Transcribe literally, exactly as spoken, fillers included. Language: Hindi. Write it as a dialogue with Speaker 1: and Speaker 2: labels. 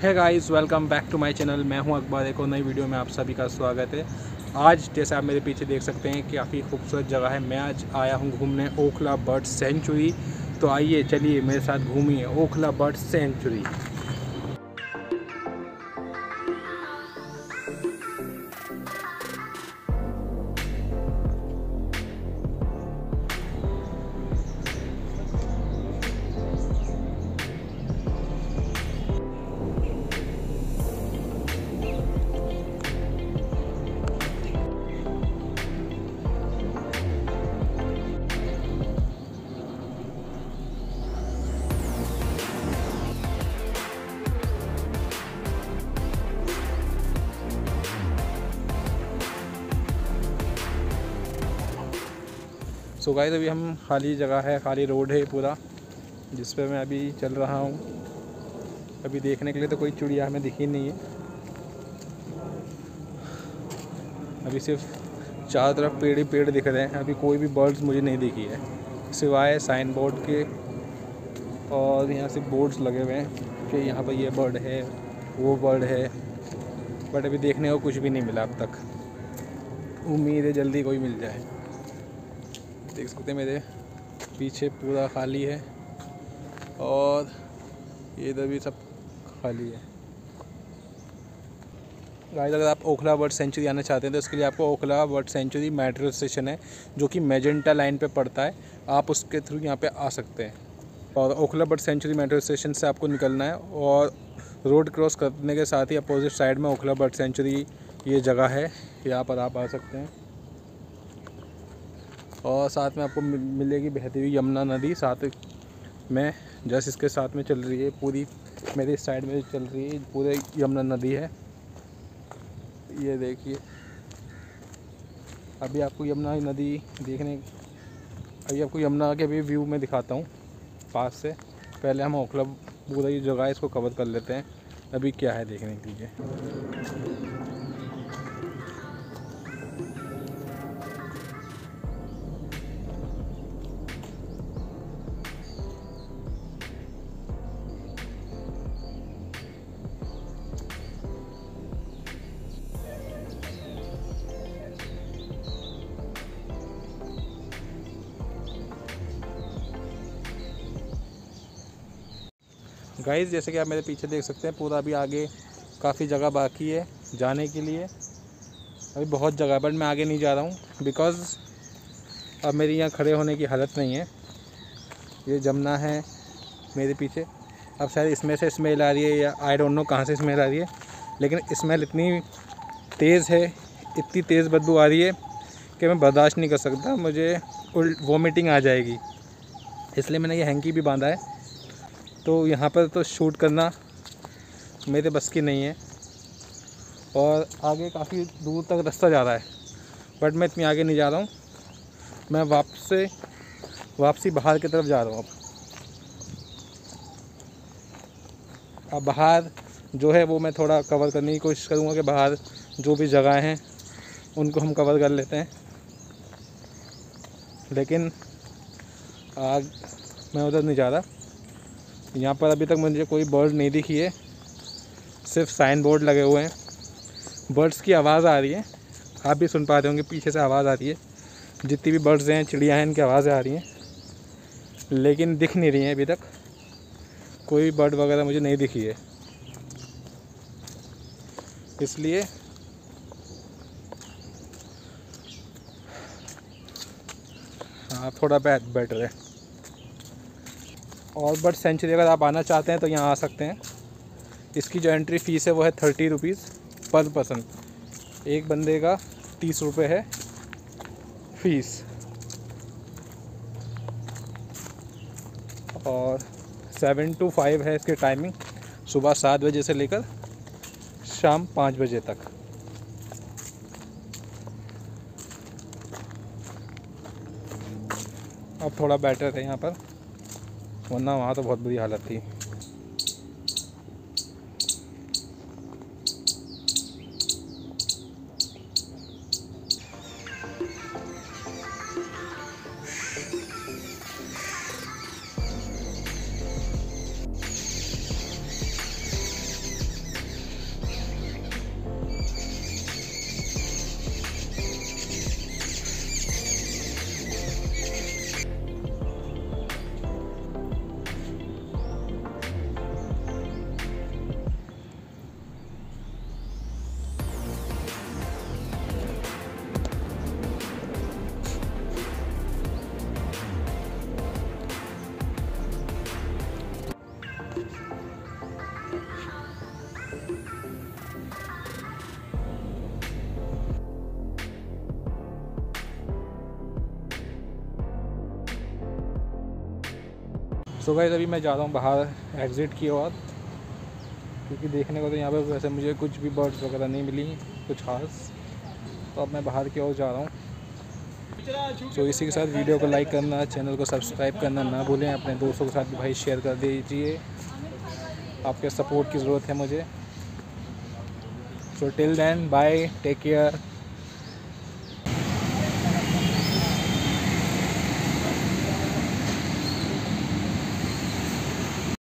Speaker 1: है guys, welcome back to my channel. मैं हूं अकबर। एक और नई वीडियो में आप सभी का स्वागत है। आज जैसे आप मेरे पीछे देख सकते हैं कि काफ़ी खूबसूरत जगह है। मैं आज आया हूं घूमने ओखला बर्ड सेंचुरी। तो आइए चलिए मेरे साथ घूमिए Okhla bird sanctuary. So guys, अभी हम खाली जगह है, खाली रोड है पूरा, जिस पे मैं अभी चल रहा हूँ। अभी देखने के लिए तो कोई चिड़िया हमें दिखी नहीं है। अभी सिर्फ चारों तरफ पेड़ ही पेड़ दिख रहे हैं। अभी कोई भी बर्ड्स मुझे नहीं दिखी है सिवाय साइन बोर्ड के। और यहाँ से बोर्ड्स लगे हुए हैं कि यहाँ पर ये बर्ड है, वो बर्ड है, बट अभी देखने को कुछ भी नहीं मिला अब तक। उम्मीद है जल्दी कोई मिल जाए। देख सकते हैं मेरे पीछे पूरा खाली है और ये इधर भी सब खाली है। गाइस, अगर आप ओखला बर्ड सेंचुरी आना चाहते हैं तो इसके लिए आपको Okhla bird sanctuary metro station है जो कि मेजेंटा लाइन पे पड़ता है। आप उसके थ्रू यहाँ पे आ सकते हैं। और Okhla bird sanctuary metro station से आपको निकलना है और रोड क्रॉस करने के साथ ही अपोजिट साइड में ओखला बर्ड सेंचुरी ये जगह है। यहाँ पर आप आ सकते हैं। और साथ में आपको मिलेगी बहती हुई यमुना नदी साथ में, जस्ट इसके साथ में चल रही है। पूरी मेरी साइड में चल रही है, पूरे यमुना नदी है। ये देखिए, अभी आपको यमुना नदी देखने अभी आपको यमुना के भी व्यू में दिखाता हूँ पास से। पहले हम ओखला पूरा ये जगह है इसको कवर कर लेते हैं। अभी क्या है देखने के लिए। गाइस, जैसे कि आप मेरे पीछे देख सकते हैं पूरा अभी आगे काफ़ी जगह बाकी है जाने के लिए। अभी बहुत जगह है बट मैं आगे नहीं जा रहा हूँ बिकॉज़ अब मेरी यहाँ खड़े होने की हालत नहीं है। ये जमुना है मेरे पीछे। अब शायद इसमें से स्मेल आ रही है या आई डोंट नो कहाँ से स्मेल आ रही है, लेकिन स्मेल इतनी तेज़ है, इतनी तेज़ बदबू आ रही है कि मैं बर्दाश्त नहीं कर सकता। मुझे वोमिटिंग आ जाएगी, इसलिए मैंने ये हैंकी भी बांधा है। तो यहाँ पर तो शूट करना मेरे बस की नहीं है। और आगे काफ़ी दूर तक रास्ता जा रहा है बट मैं इतनी आगे नहीं जा रहा हूँ। मैं वापस से वापसी बाहर की तरफ जा रहा हूँ। अब अब बाहर जो है वो मैं थोड़ा कवर करने की कोशिश करूँगा कि बाहर जो भी जगह हैं उनको हम कवर कर लेते हैं। लेकिन आग मैं उधर नहीं जा रहा। यहाँ पर अभी तक मुझे कोई बर्ड नहीं दिखी है, सिर्फ साइन बोर्ड लगे हुए हैं। बर्ड्स की आवाज़ आ रही है, आप भी सुन पा रहे होंगे पीछे से आवाज़ आ रही है। जितनी भी बर्ड्स हैं, चिड़िया हैं, इनकी आवाज़ें आ रही हैं, लेकिन दिख नहीं रही हैं। अभी तक कोई बर्ड वगैरह मुझे नहीं दिखी है, इसलिए हाँ थोड़ा बैठ बेटर है। और बर्ड सेंचुरी अगर आप आना चाहते हैं तो यहाँ आ सकते हैं। इसकी जो एंट्री फ़ीस है वो है थर्टी रुपीज़ पर पर्सन। एक बंदे का तीस रुपये है फ़ीस। और सेवन टू फाइव है इसकी टाइमिंग, सुबह सात बजे से लेकर शाम पाँच बजे तक। अब थोड़ा बेटर है यहाँ पर, वरना वहाँ तो बहुत बुरी हालत थी। सो गाइस अभी मैं जा रहा हूँ बाहर एग्ज़िट की ओर, क्योंकि देखने को तो यहाँ पे वैसे मुझे कुछ भी बर्ड्स वगैरह नहीं मिली कुछ खास, तो अब मैं बाहर की ओर जा रहा हूँ। सो इसी के साथ वीडियो को लाइक करना, चैनल को सब्सक्राइब करना ना भूलें, अपने दोस्तों के साथ भी भाई शेयर कर दीजिए, आपके सपोर्ट की ज़रूरत है मुझे। So till then bye, take care.